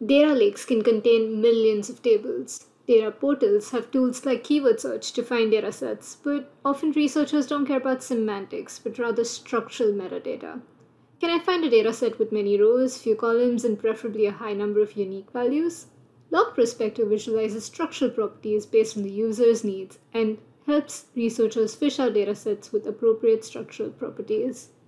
Data lakes can contain millions of tables. Data portals have tools like keyword search to find data sets, but often researchers don't care about semantics, but rather structural metadata. Can I find a dataset with many rows, few columns, and preferably a high number of unique values? Loch Prospector visualizes structural properties based on the user's needs and helps researchers fish out datasets with appropriate structural properties.